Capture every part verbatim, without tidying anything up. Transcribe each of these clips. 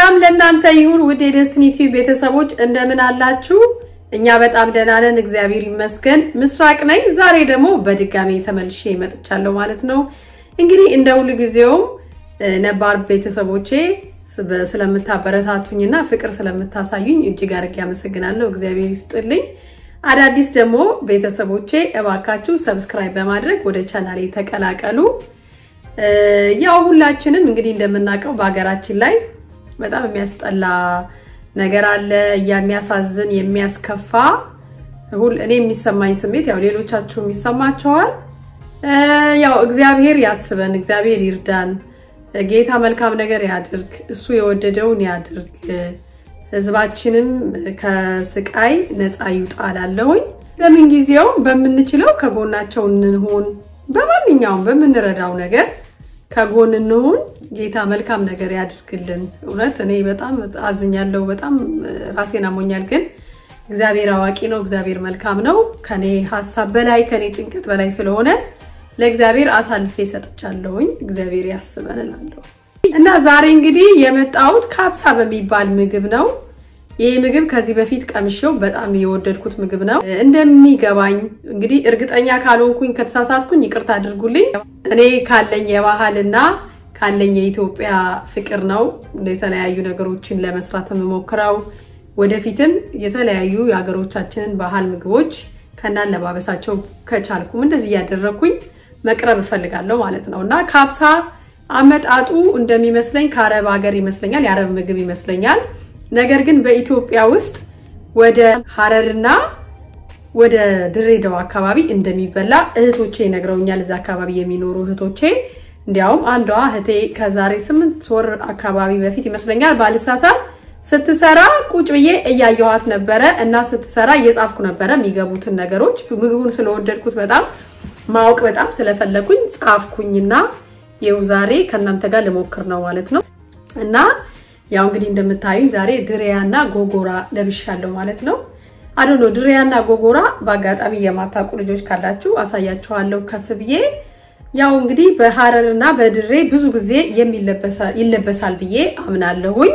ሰላም ለእናንተ ይሁን ውድ የደስቲኒ ቲቪ ቤተሰቦች እንደምን አላችሁ እኛ በጣም ደህና ነን እግዚአብሔር ይመስገን ምስራቅ ነኝ ዛሬ ደግሞ በድጋሚ ተመልሼ መጥቻለሁ ማለት ነው እንግዲህ እንደውል ጊዜው ነባር ቤተሰቦቼ ስለምታበረታቱኝና ፍቅር ስለምታሳዩኝ እጅግ አርጌ ያመሰግናለሁ እግዚአብሔር ይስጥልኝ አዳዲስ ደግሞ ቤተሰቦቼ እባካችሁ ሰብስክራይብ በማድረግ ወደ ቻናሌ ተቀላቀሉ ያው ሁላችንም እንግዲህ እንደምናቀው በአገራችን ላይ በጣም የሚያስጠላ ነገር አለ የሚያሳዝን የሚያስከፋ ሁሉ እኔ የሚሰማኝ ስሜት ያው ሌሎቻችሁ የሚሰማቸዋል ያው እግዚአብሔር ያስበን እግዚአብሔር ይርዳን ጌታ መልካም ነገር ያድርግ እሱ የወደደውን ያድርግ ህዝባችንም ከስቃይ ነፃ ይውጣላለሁኝ ለምን ጊዜው በመንችለው ከጎናቸው እንሆን በማንኛውም በመንረዳው ነገር ከጎን እንሆን ጌታ መልካም ነገር ያድርግልን እውነት እኔ በጣም አዝኛለሁ በጣም ራሴን አሞኛል ግን እግዚአብሔር አዋቂ ነው እግዚአብሔር መልካም ነው ከኔ ሐሳብ በላይ ከኔ ጭንቀት በላይ ስለሆነ ለእግዚአብሔር አሳልፌ ሰጥቻለሁኝ እግዚአብሔር ያስበንላለሁ እና ዛሬ እንግዲህ የመጣሁት ካብሳ በሚባል ምግብ ነው ይሄ ምግብ ከዚህ በፊት ቀምሼው በጣም የወደድኩት ምግብ ነው እንደሚገባኝ እንግዲህ እርግጠኛ ካልሆንኩኝ ከተሳሳትኩኝ ይቅርታ አድርጉልኝ እኔ ካለኝ የባህልና ካለኝ የኢትዮጵያ ፍቅር ነው ለተለያዩ ነገሮችን ለመስራት መሞክራው ወደፊትም የተለያዩ ያገሮቻችንን ባህል ምግቦች ከናለባበሳቸው ከቻልኩም እንደዚህ ያደረኩኝ መቅረብ ፈልጋለሁ ማለት ነውና ካብሳ አመጣጡ እንደሚመስለኝ ከአረብ ሀገር ይመስለኛል የአረብ ምግብ ይመስለኛል ነገር ግን በኢትዮጵያ ውስጥ ወደ ሐረርና ወደ ድሬዳዋ አካባቢ እንደሚበላ እህቶቼ ነግረውኛል እዛ አካባቢ የሚኖሩ እህቶቼ እንዲያውም አንዷ እህቴ ከዛሬ ስምንት ወር አካባቢ በፊት ይመስለኛል ባልሳሳ ስትሰራ ቁጭ ብዬ እያየዋት ነበር እና ስትሰራ እየጻፍኩ ነበር የሚገቡትን ነገሮች ምግቡን ስለወደድኩት በጣም ማወቅ በጣም ስለፈለኩኝ ጻፍኩኝና የው ዛሬ ከናንተ ጋር ለሞክር ነው ማለት ነው እና ያው እንግዲህ እንደምታዩኝ ዛሬ ድሬያና ጎጎራ ለብሻለሁ ማለት ነው አዶኖ ድሬያና ጎጎራ ባጋጣሚ የማታቁ ልጆች ካላችሁ አሳያችኋለሁ ከፍ ብዬ ያው እንግዲህ በሐረርና በድሬ ብዙ ጊዜ የሚለበሳል ይለበሳል ብዬ አምናለሁኝ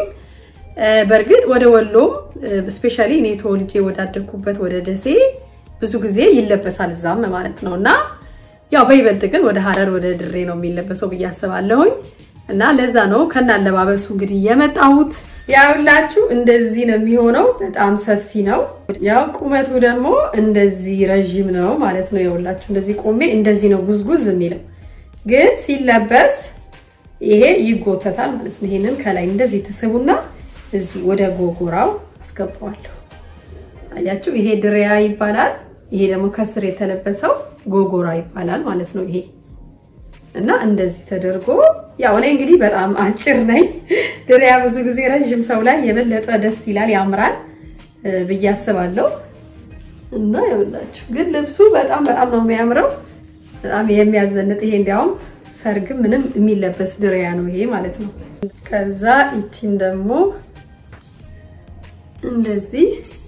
በርግጥ ወደ ወሎ ስፔሻሊ እኔ ተወልጄ ወዳደኩበት ወደ ደሴ ብዙ ጊዜ ይለበሳል ዛም ማለት ነውና ያው በይበልጥ ግን ወደ ሐረር ወደ ድሬ ነው የሚለበሰው ብዬ አስባለሁኝ እና ለዛ ነው ከናለባበሱ እንግዲህ የመጣሁት ያውላችሁ እንደዚህ ነው የሚሆነው በጣም ሰፊ ነው ያው ቁመቱ ደግሞ እንደዚህ ረጅም ነው ማለት ነው ያውላችሁ እንደዚህ ቆሜ እንደዚህ ነው ጉዝጉዝ የሚለው ግን ሲለበስ ይሄ ይጎተታል ማለት ነው ይሄንን ከላይ እንደዚህ ተሰቡና እዚህ ወደ ጎጎራው አስገባዋለሁ አያችሁ ይሄ ድሬያ ይባላል ይሄ ደግሞ ከስር የተለበሰው ጎጎራ ይባላል ማለት ነው ይሄ እና እንደዚህ ተደርጎ ያው እኔ እንግዲህ በጣም አጭር ነኝ ድሬያ ብዙ ጊዜ ረጅም ሰው ላይ የበለጠ ደስ ይላል ያምራል በያስባለሁ እና ያውላችሁ ግን ልብሱ በጣም በጣም ነው የሚያምረው በጣም የሚያዘንጥ ይሄ እንዲያውም ሰርግ ምንም የሚለበስ ድሬያ ነው ይሄ ማለት ነው ከዛ እቺን ደግሞ እንደዚህ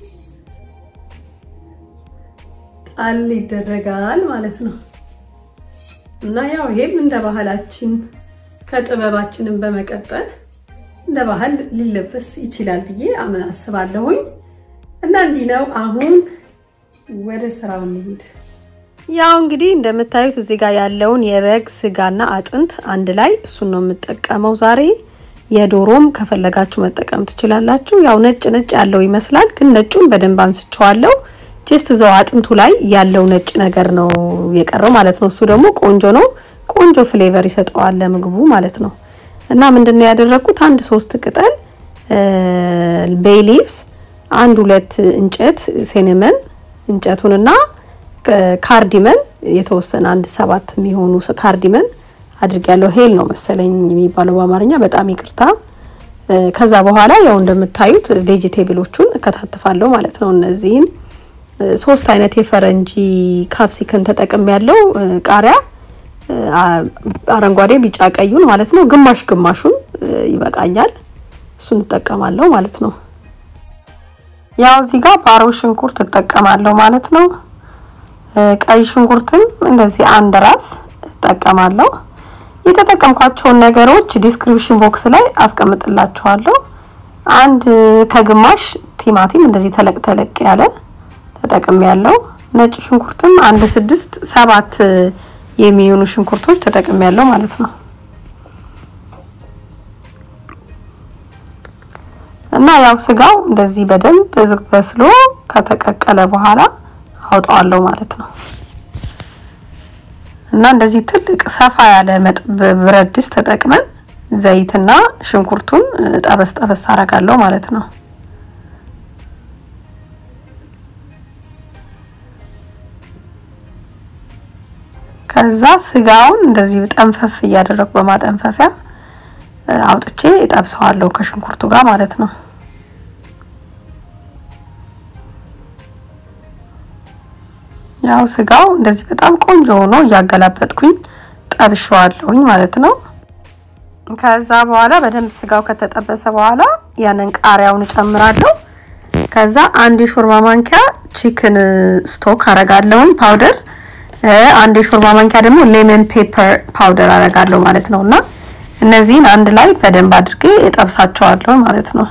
ጣል ይደረጋል ማለት ነው እና ያው ይሄም እንደ ባህላችን ከጥበባችንን በመቀጠል እንደ ባህል ሊለበስ ይችላል ብዬ አምን አስባለሁኝ እና እንዲህ ነው አሁን ወደ ስራው እንሂድ ያው እንግዲህ እንደምታዩት እዚህ ጋር ያለውን የበግ ስጋና አጥንት አንድ ላይ እሱን ነው የምጠቀመው ዛሬ የዶሮም ከፈለጋችሁ መጠቀም ትችላላችሁ ያው ነጭ ነጭ ያለው ይመስላል ግን ነጩን በደንብ አንስቻለሁ ጀስት ዘው አጥንቱ ላይ ያለው ነጭ ነገር ነው የቀረው ማለት ነው እሱ ደግሞ ቆንጆ ነው ቆንጆ ፍሌቨር ይሰጣዋል ለምግቡ ማለት ነው እና ምንድነው ያደረኩት አንድ ሶስት ቅጠል ቤይ ሊቭስ አንድ ሁለት እንጨት ሲነመን እንጨቱንና ካርዲመን የተወሰነ አንድ ሰባት የሚሆኑ ካርዲመን አድርጋለሁ ሄል ነው መሰለኝ የሚባለው በአማርኛ በጣም ይቅርታ ከዛ በኋላ ያው እንደምታዩት ቬጂቴብሎቹን እከታተፋለሁ ማለት ነው እነዚህን ሶስት አይነት የፈረንጅ ካፕሲከም ተጠቅም ያለው ቃሪያ አረንጓዴ ቢጫ ቀዩን ማለት ነው ግማሽ ግማሹን ይበቃኛል እሱን ተጠቀማለሁ ማለት ነው ያው እዚህ ጋር ባሮ ሽንኩርት ተጠቀማለሁ ማለት ነው ቀይ ሽንኩርትም እንደዚህ አንድ ራስ ተጠቀማለሁ የተጠቀምኳቸው ነገሮች ዲስክሪፕሽን ቦክስ ላይ አስቀምጥላችኋለሁ አንድ ከግማሽ ቲማቲም እንደዚህ ተለቅ ተለቅ ያለ ተጠቅሜያለሁ ነጭ ሽንኩርትም አንድ ስድስት ሰባት የሚሆኑ ሽንኩርቶች ተጠቅሜያለሁ ማለት ነው እና ያው ስጋው እንደዚህ በደንብ በስሎ ከተቀቀለ በኋላ አውጣዋለሁ ማለት ነው እና እንደዚህ ትልቅ ሰፋ ያለ ብረት ድስት ተጠቅመን ዘይትና ሽንኩርቱን ጠበስ ጠበስ አረጋለሁ ማለት ነው ከዛ ስጋውን እንደዚህ ጠንፈፍ ያደረኩ በማጠንፈፊያ አውጥቼ እጠብሰዋለሁ ከሽንኩርቱ ጋር ማለት ነው ያው ስጋው እንደዚህ በጣም ቆንጆ ሆኖ ያገላበጥኩኝ ጠብሼዋለሁኝ ማለት ነው ከዛ በኋላ በደንብ ስጋው ከተጠበሰ በኋላ ያንን ቃሪያውን ጨምራለሁ ከዛ አንድ የሾርባ ማንኪያ ቺክን ስቶክ አረጋለሁኝ ፓውደር አንድ የሾርባ ማንኪያ ደግሞ ሌመን ፔፐር ፓውደር አረጋለሁ ማለት ነውና እነዚህን አንድ ላይ በደንብ አድርጌ እጠብሳቸዋለሁ ማለት ነው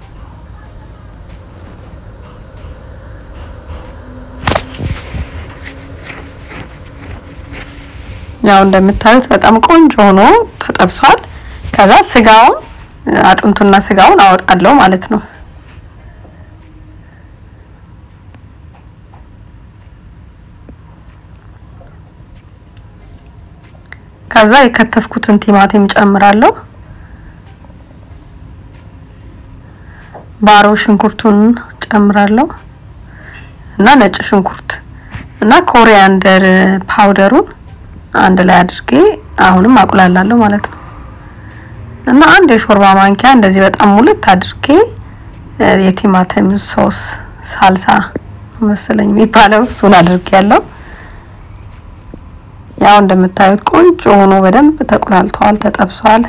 ያው እንደምታዩት በጣም ቆንጆ ሆኖ ተጠብሷል ከዛ ስጋውን አጥንቱና ስጋውን አወጣለሁ ማለት ነው ከዛ የከተፍኩትን ቲማቲም ጨምራለሁ ባሮ ሽንኩርቱን ጨምራለሁ እና ነጭ ሽንኩርት እና ኮሪያንደር ፓውደሩን አንድ ላይ አድርጌ አሁንም አቁላላለሁ ማለት ነው እና አንድ የሾርባ ማንኪያ እንደዚህ በጣም ሙልት አድርጌ የቲማቲም ሶስ ሳልሳ መሰለኝ የሚባለው እሱን አድርጌያለሁ ያው እንደምታዩት ቆንጆ ሆኖ በደንብ ተቁላልቷል ተጠብሷል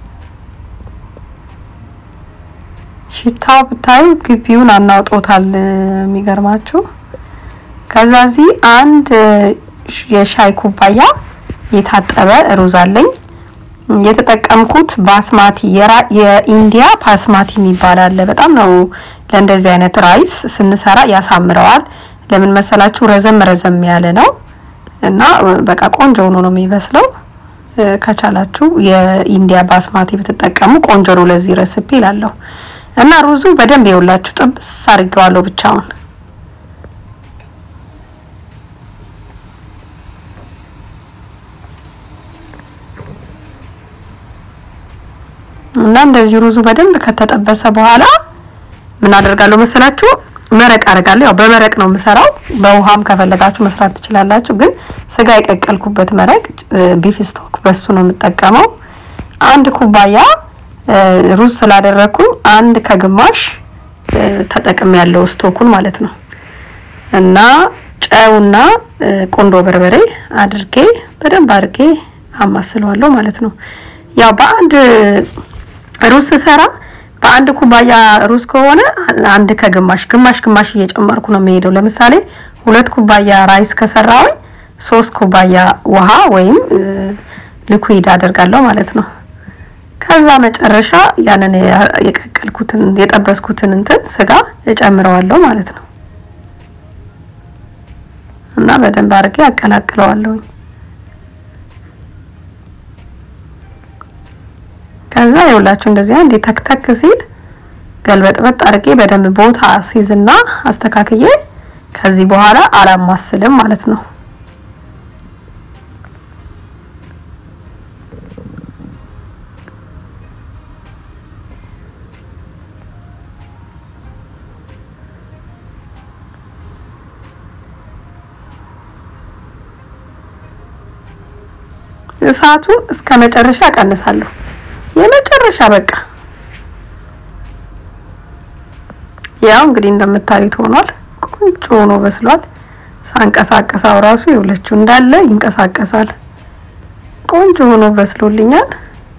ሽታው ብታዩ ግቢውን አናውጦታል የሚገርማችሁ ከዛዚ አንድ የሻይ ኩባያ የታጠበ ሩዝ አለኝ የተጠቀምኩት ባስማቲ የኢንዲያ ባስማቲ የሚባል አለ በጣም ነው ለእንደዚህ አይነት ራይስ ስንሰራ ያሳምረዋል ለምን መሰላችሁ ረዘም ረዘም ያለ ነው እና በቃ ቆንጆ ሆኖ ነው የሚበስለው ከቻላችሁ የኢንዲያ ባስማቲ ብትጠቀሙ ቆንጆ ነው ለዚህ ሬሲፒ ይላልው እና ሩዙ በደንብ ይውላችሁ ጥብስ አርገዋለሁ ብቻውን እና እንደዚህ ሩዙ በደንብ ከተጠበሰ በኋላ ምን አደርጋለሁ መሰላችሁ መረቅ አረጋለሁ ያው በመረቅ ነው የምሰራው በውሃም ከፈለጋችሁ መስራት ትችላላችሁ ግን ስጋ ይቀቀልኩበት መረቅ ቢፍ ስቶክ በሱ ነው የምጠቀመው አንድ ኩባያ ሩዝ ስላደረኩኝ አንድ ከግማሽ ተጠቅም ያለው ስቶኩን ማለት ነው እና ጨውና ቆንዶ በርበሬ አድርጌ በደንብ አድርጌ አማስለዋለሁ ማለት ነው ያው በአንድ ሩዝ ሰራ በአንድ ኩባያ ሩዝ ከሆነ አንድ ከግማሽ ግማሽ ግማሽ እየጨመርኩ ነው የሚሄደው ለምሳሌ ሁለት ኩባያ ራይስ ከሰራው ሶስት ኩባያ ውሃ ወይም ሊኩዊድ አደርጋለሁ ማለት ነው ከዛ መጨረሻ ያንን የቀቀልኩትን የጠበስኩትን እንትን ስጋ እጨምረዋለሁ ማለት ነው እና በደንብ አድርጌ አቀላቅለዋለሁ ከዛ ይውላችሁ እንደዚህ አንዴ ተክተክ ሲል ገልበጥበጥ አድርጌ በደንብ ቦታ ሲዝና አስተካክዬ ከዚህ በኋላ አላማስልም ማለት ነው እሳቱን እስከ መጨረሻ ቀንሳለሁ የመጨረሻ በቃ ያው እንግዲህ እንደምታዩት ሆኗል ቆንጆ ሆኖ በስሏል ሳንቀሳቀሳው ራሱ ይውላችሁ እንዳለ ይንቀሳቀሳል ቆንጆ ሆኖ በስሎልኛል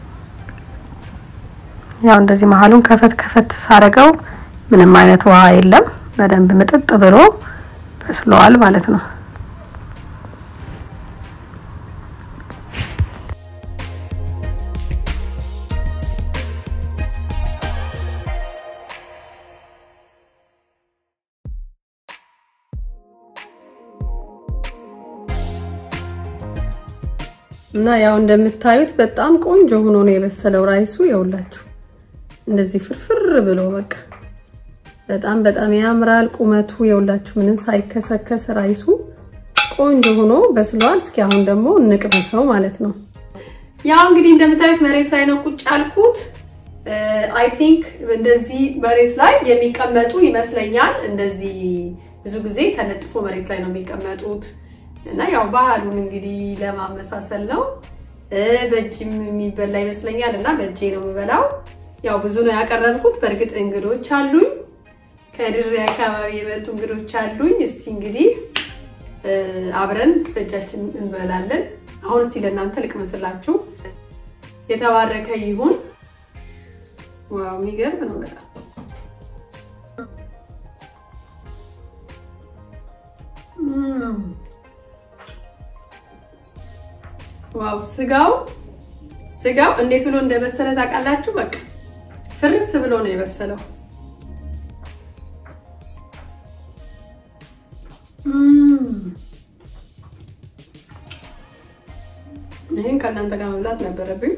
ያው እንደዚህ መሃሉን ከፈት ከፈት ሳረጋው ምንም አይነት ውሃ የለም በደንብ መጥጥ ብሎ በስሏል ማለት ነው እና ያው እንደምታዩት በጣም ቆንጆ ሆኖ ነው የበሰለው ራይሱ ያውላችሁ እንደዚህ ፍርፍር ብሎ በቃ በጣም በጣም ያምራል ቁመቱ ያውላችሁ ምንም ሳይከሰከስ ራይሱ ቆንጆ ሆኖ በስሏል እስኪ አሁን ደግሞ እንቅመሰው ማለት ነው ያው እንግዲህ እንደምታዩት መሬት ላይ ነው ቁጭ አልኩት አይ ቲንክ እንደዚህ መሬት ላይ የሚቀመጡ ይመስለኛል እንደዚህ ብዙ ጊዜ ተነጥፎ መሬት ላይ ነው የሚቀመጡት እና ያው ባህሉን እንግዲህ ለማመሳሰል ነው በእጅም የሚበላ ይመስለኛል እና በእጄ ነው የምበላው ያው ብዙ ነው ያቀረብኩት በርግጥ እንግዶች አሉኝ ከድሬ አካባቢ የመጡ እንግዶች አሉኝ እስቲ እንግዲህ አብረን በእጃችን እንበላለን አሁን እስቲ ለእናንተ ልቅመስላችሁ የተባረከ ይሁን ዋው የሚገርም ነው በጣም ዋው ስጋው ስጋው እንዴት ብሎ እንደበሰለ ታውቃላችሁ በቃ ፍርስ ብሎ ነው የበሰለው ይሄን ካላንተ ጋር መብላት ነበረብኝ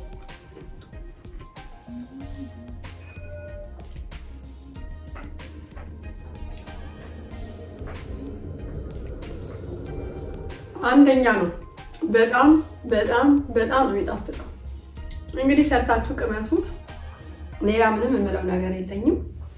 አንደኛ ነው በጣም በጣም በጣም ነው የሚጣፍጠው እንግዲህ ሰርታችሁ ቅመሱት ሌላ ምንም የምለው ነገር የለኝም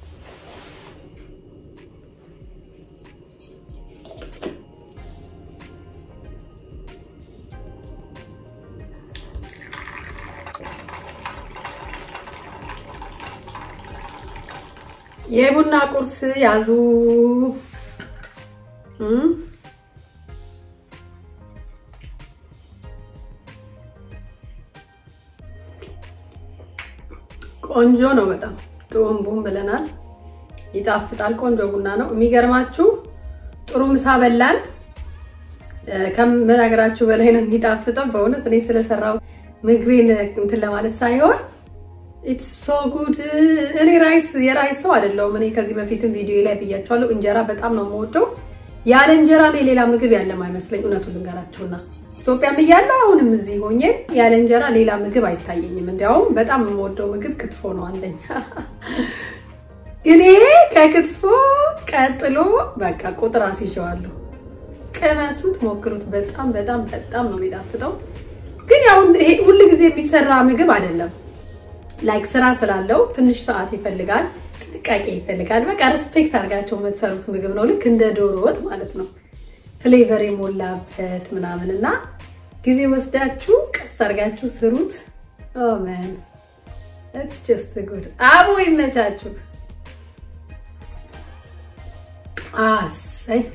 የቡና ቁርስ ያዙ ቆንጆ ነው በጣም ጦምቦም ብለናል ይጣፍጣል ቆንጆ ቡና ነው የሚገርማችሁ ጥሩ ምሳ በላን ከመናገራችሁ በላይ ነው የሚጣፍጠው በእውነት እኔ ስለሰራው ምግቤን እንትን ለማለት ሳይሆን it's so good እኔ ራይስ የራይስ ሰው አይደለሁም እኔ ከዚህ በፊትም ቪዲዮ ላይ ብያችኋለሁ እንጀራ በጣም ነው የምወደው ያለ እንጀራ ላይ ሌላ ምግብ ያለ ማይመስለኝ እውነቱን ልንገራችሁና ኢትዮጵያም እያለሁ አሁንም እዚህ ሆኜ ያለ እንጀራ ሌላ ምግብ አይታየኝም እንዲያው በጣም የምወደው ምግብ ክትፎ ነው አንደኛ እኔ ከክትፎ ቀጥሎ በቃ ቁጥር አስይዤዋለሁ ከመሱት ሞክሩት በጣም በጣም በጣም ነው የሚጣፍጠው ግን ያው ይሄ ሁሉ ጊዜ የሚሰራ ምግብ አይደለም ላይክ ስራ ስላለው ትንሽ ሰዓት ይፈልጋል ጥንቃቄ ይፈልጋል በቃ ሪስፔክት አድርጋችሁ የምትሰሩት ምግብ ነው ልክ እንደ ዶሮ ወጥ ማለት ነው ፍሌቨር የሞላበት ምናምንና ጊዜ ወስዳችሁ ቀስ አድርጋችሁ ስሩት ኦ ማን it's just good አቦ ይመቻችሁ አሰይ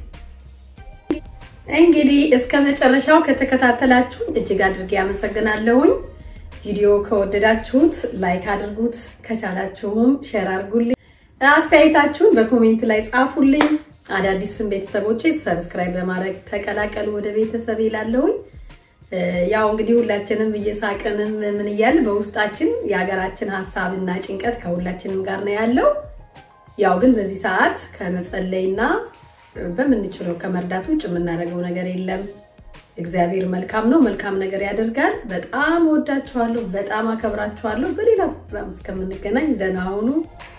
እንግዲህ እስከ መጨረሻው ከተከታተላችሁ እጅግ አድርጌ አመሰግናለሁኝ ቪዲዮ ከወደዳችሁት ላይክ አድርጉት ከቻላችሁም ሼር አድርጉልኝ አስተያየታችሁን በኮሜንት ላይ ጻፉልኝ አዳዲስም ቤተሰቦቼ ሰብስክራይብ በማድረግ ተቀላቀሉ ወደ ቤተሰብ ይላለሁኝ ያው እንግዲህ ሁላችንም እየሳቀንም ምን ይያል በውስጣችን ያገራችን ሐሳብና ጭንቀት ከሁላችንም ጋር ነው ያለው ያው ግን በዚህ ሰዓት ከመጸለይና በመንችለው ከመርዳት ውጭ የምናደርገው ነገር የለም እግዚአብሔር መልካም ነው መልካም ነገር ያደርጋል በጣም ወዳችኋለሁ በጣም አከብራችኋለሁ በሌላ ፕሮግራም እስከምንገናኝ ደህና ሁኑ